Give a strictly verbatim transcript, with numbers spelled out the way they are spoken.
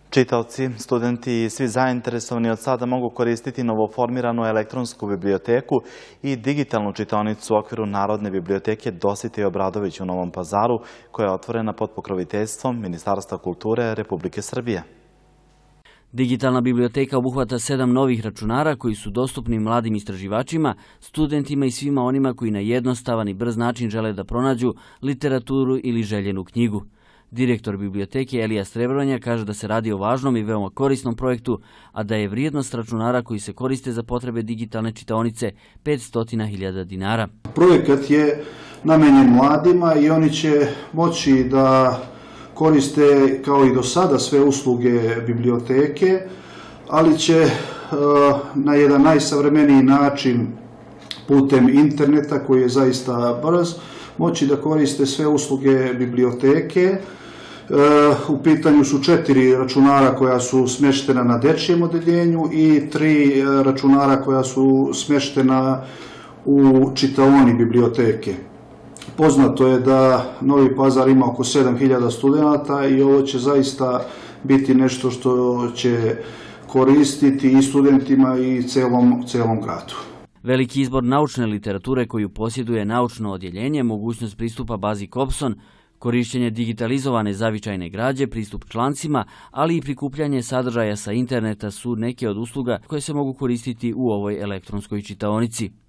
Čitaoci, studenti i svi zainteresovani od sada mogu koristiti novoformiranu elektronsku biblioteku i digitalnu čitaonicu u okviru Narodne biblioteke Dositej Obradović u Novom Pazaru, koja je otvorena pod pokroviteljstvom Ministarstva kulture Republike Srbije. Digitalna biblioteka obuhvata sedam novih računara koji su dostupni mladim istraživačima, studentima i svima onima koji na jednostavan i brz način žele da pronađu literaturu ili željenu knjigu. Direktor biblioteke Elija Srebronja kaže da se radi o važnom i veoma korisnom projektu, a da je vrijednost računara koji se koriste za potrebe digitalne čitaonice petsto hiljada dinara. Projekat je namenjen mladima i oni će moći da koriste kao i do sada sve usluge biblioteke, ali će na jedan najsavremeniji način putem interneta koji je zaista brz moći da koriste sve usluge biblioteke. U pitanju su četiri računara koja su smještena na dečjem odeljenju i tri računara koja su smještena u čitaoni biblioteke. Poznato je da Novi Pazar ima oko sedam hiljada studenata i ovo će zaista biti nešto što će koristiti i studentima i celom, celom gradu. Veliki izbor naučne literature koju posjeduje naučno odjeljenje, mogućnost pristupa bazi Kopson, korišćenje digitalizovane zavičajne građe, pristup člancima, ali i prikupljanje sadržaja sa interneta su neke od usluga koje se mogu koristiti u ovoj elektronskoj čitaonici.